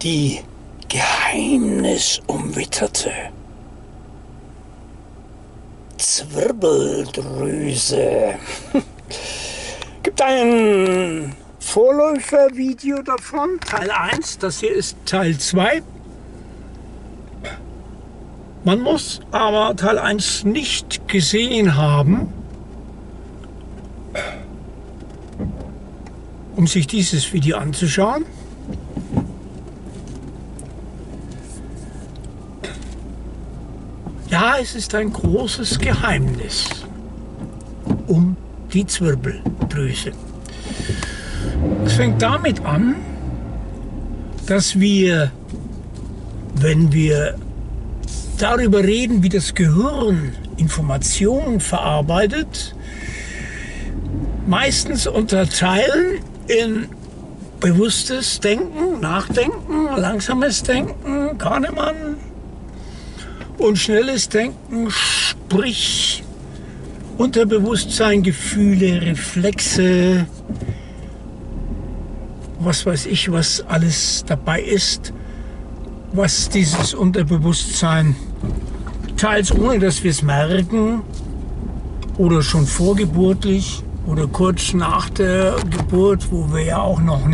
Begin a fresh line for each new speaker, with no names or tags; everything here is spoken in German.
Die geheimnisumwitterte Zwirbeldrüse. Gibt ein Vorläufervideo davon, Teil 1, das hier ist Teil 2. Man muss aber Teil 1 nicht gesehen haben, um sich dieses Video anzuschauen. Ja, es ist ein großes Geheimnis um die Zwirbeldrüse. Es fängt damit an, dass wir, wenn wir darüber reden, wie das Gehirn Informationen verarbeitet, meistens unterteilen in bewusstes Denken, Nachdenken, langsames Denken, Kahnemann, und schnelles Denken, sprich Unterbewusstsein, Gefühle, Reflexe, was weiß ich, was alles dabei ist, was dieses Unterbewusstsein teils ohne dass wir es merken oder schon vorgeburtlich oder kurz nach der Geburt, wo wir ja auch noch